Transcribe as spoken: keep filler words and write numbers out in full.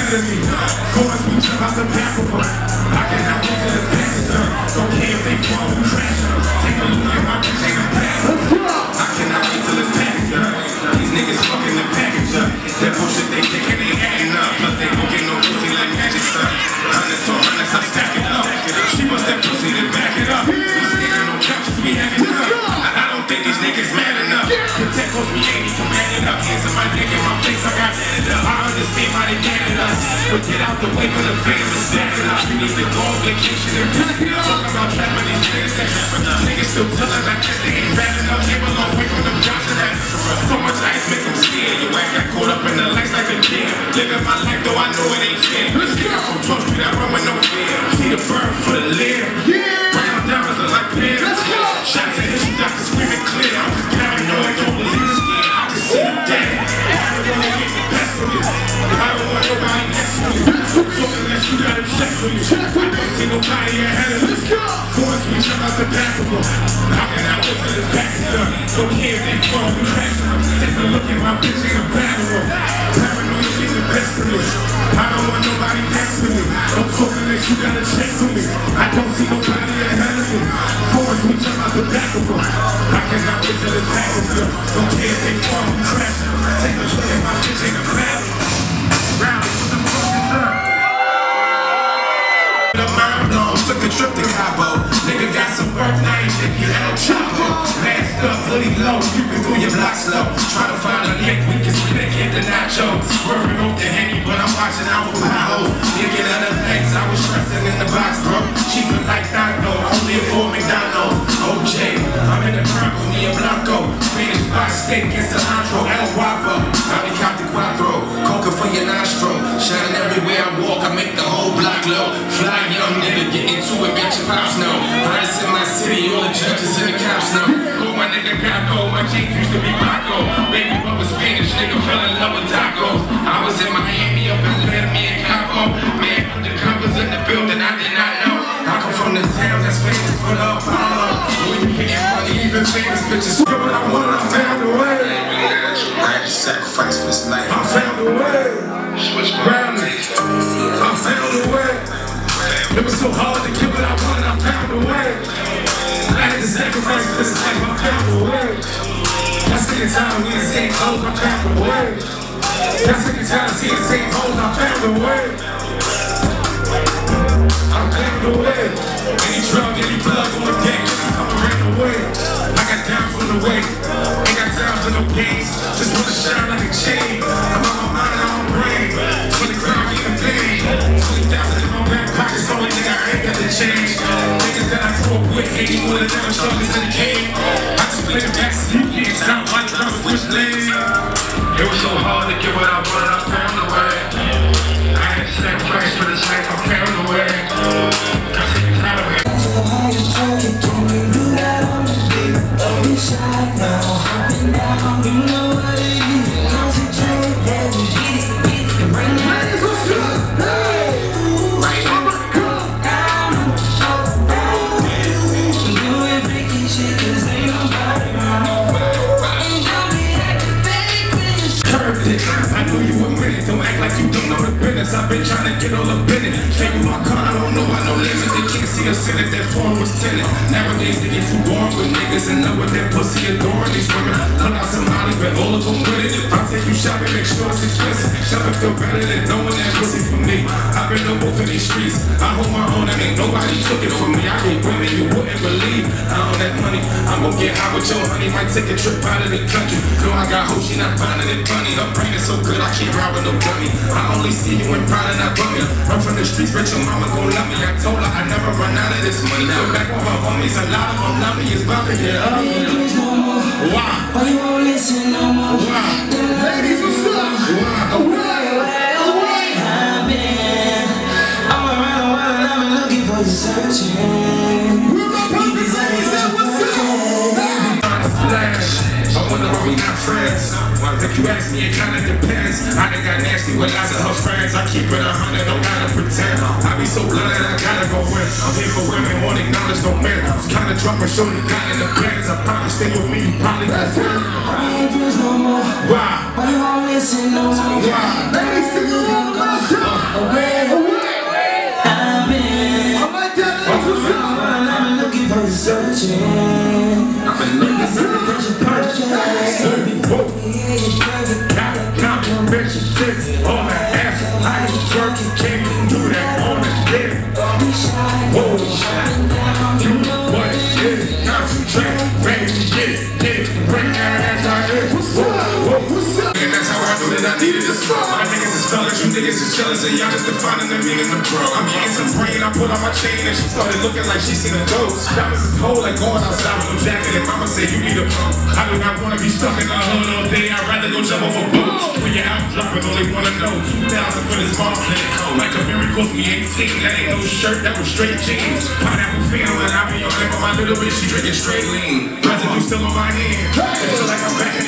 to me. So as we jump out the back of us, I can help you to the back of them. Don't care if they fall and crash us. Take a look at my bitch, ain't a back. I cannot wait till it's packaged up. These niggas fucking the package up. That bullshit they thinking they adding up. Plus they gon' get no pussy like magic stuff. Hundreds on hundreds, I stack it up. She wants that pussy to back it up. We standing on couches, we hacking up. I don't think these niggas mad enough. The tech cost me eighty, commanding up. Hands in my dick in my face, I got it up. I understand why they mad at us. But get out the way for the fans and stack it up. We need to go on vacation and pack it up. Talking about trapping these niggas that rapping up. Niggas still telling like this, they ain't rapping up. They were long way from them Johnson that. So much ice make them scared. You ain't got caught up in the lights like a kid. Living my life though I know it ain't fair. Let's get out from twelve street, I run with no fear. See the bird for the lid. Yeah. Brown diamonds look like pears. Shots at his doctor screaming clear. I'm just carrying no, I don't believe it's scared. I just see them dead. I don't wanna get the best of you. I don't want nobody next to you. So unless you got him check for you. I don't see nobody ahead of us. So as we jump out the back of them, how can I look at the back of them? Don't care if they fall and crash them. Take a look at my bitch in a battle. Paranoia get the best of me. I don't want nobody next to me. Don't talk unless you got a check for me. I don't see nobody ahead of me. So as we jump out the back of them, I cannot wait till it's back of them. Don't care if they fall and crash them. Take a look at my bitch in a battle. Round with the focus up. The Maryland took a trip to Cabo. Nigga got some work, now you think you El Chapo. Masked up, hoodie low, creeping through your block slow. Trying to find a lick, we can split, get the nacho. Swerving off the Henny, but I'm watching out for Palo. Nigga out of legs, I was stressing in the box, bro. Cheapin' like Daco, only for McDonald's. O J, I'm in the Bronco, me and Blanco. Spanish box steak and cilantro, El Guapo. Bobby cop the Quattro, coca for your nostril. Shining everywhere I walk, I make the whole block low. Fly young nigga, get into it, bet your pops know. Hottest in my city, all the judges and the cops know. Oh, my nigga Paco, my jeans used to be Paco. Baby Bubba Spanish, nigga fell in love with tacos. I was in Miami, up in Miami and Capo. Man, the covers in the building, I did not know. I come from the town that's famous for the Apollo. When you getting money, even famous bitches. Give what I want, I found a way. I had to sacrifice for this life. I found a way. Round me, I found a way. It was so hard to give what I wanted, I found a way. I had to sacrifice for this life, I found a way. That second time we in the same clothes, I found a way. That second time I see the same hoes, I found a way. I found a way. Any drug, any plug on the deck, I'm ran away. I got down from the way. Ain't got time for no games. Just wanna shine like a chain. I'm on my mind, I'm on brain. twenty grand, I get paid. twenty thousand in my back pockets, only thing I ain't got to change. Niggas that I grew up with, eighty more than never struggles in the game. I just play the backseat, yeah, it's not my drums, which lanes. It was so hard to get what I wanted, I found a way. I had to sacrifice for this life, I found a way. I said, you're proud of me. I just told you, can you do that on the beat? Don't be shy now, hopping down, you know what it is. Concentrate, let's get it, get it, and bring it back. Right on the go, down, up, down. Do it freaky shit, cause ain't nobody around. Ain't gonna be activated when you Curved it, I knew you were with it. Don't act like you don't know the business. I've been trying to get all up in it. Came in my car, I don't know, I know limit. They can't see us in it, that phone was tinted. Nowadays they get too bored with niggas and know what that pussy adoring these women. Pull out some Molly, but all of them with it. If I take you shopping, make sure it's expensive. Shopping feel better than knowing that pussy for me. I've been on both of these streets. I hold my own and ain't nobody took it from me. I hate women you wouldn't believe. I own that money, I'm gon' get high with your honey. Might take a trip out of the country. Know I got hope, she not finding it funny. Her brain is so good, I can't ride with no dummy. I only see you in pride and not bummy. Run from the streets, but your mama gon' love me. I told her I never run out of this money. Go back on her homies, a lot of them love me. It's about to get ugly. Why? Why you won't listen no more? Why? Ladies, what's up? Why? Away, away, away, I've been. I'm around the world and I've been looking for you, searching. Where my puppies at? What's up? What's up? Splash. I wonder why we not friends. If you ask me, it kinda depends. I done got nasty. nasty with lots of her friends. I keep it a hundred, don't gotta pretend. I be so good that I gotta go in. I'm here for women, won't acknowledge no men. I was kinda drunk when Shorty got in the bands. I probably stay with me, you probably got ten. I ain't friends no more. Why? Why you won't listen no more? Why? Let me see you go away. I've been I'm looking for the searching. I've been looking for the purchase. Got your bitch tits on the ass. I ain't twerking, can't do that on the dick. Whoa, you what it is? Concentrate, baby, get it, get it. Bring that ass out here. What's up? What's up? And that's how I knew that I needed this flow. My niggas is fellas, you niggas is jealous, and y'all just defining the meaning of bro. I'm getting some brain, I put on my chain, and she started looking like she seen a ghost. Diamonds is cold, like going outside with no jacket, and mama said you need a pump. I do not wanna be stuck in the hood all day, I'd rather go jump off a boat. When you're out dropping, all they wanna know, two thousand for this mom in it cold. Like a Mary cost me eighteen, that ain't no shirt, that was straight jeans. Pineapple feeling, I be on it, but my little bitch, she drinking straight lean. Residue still on my hand, I feel like I'm back